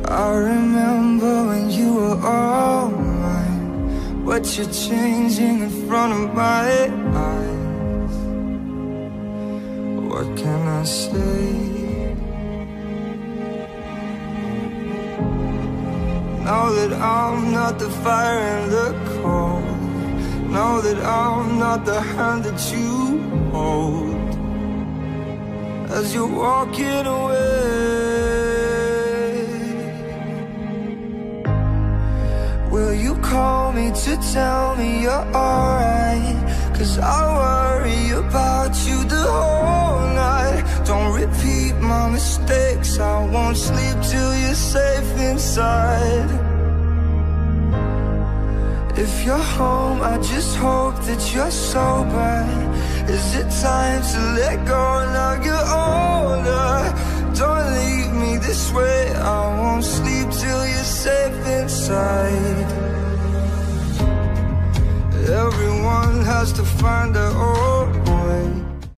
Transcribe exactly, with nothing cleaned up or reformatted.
I remember when you were all mine, but you're changing in front of my eyes. What can I say? Now that I'm not the fire and the cold, now that I'm not the hand that you hold, as you're walking away, will you call me to tell me you're alright? Cause I worry about you the whole night. Don't repeat my mistakes, I won't sleep till you're safe inside. If you're home, I just hope that you're sober. Is it time to let go now you're older? Don't leave me this way, I won't sleep till you're safe inside. Everyone has to find their own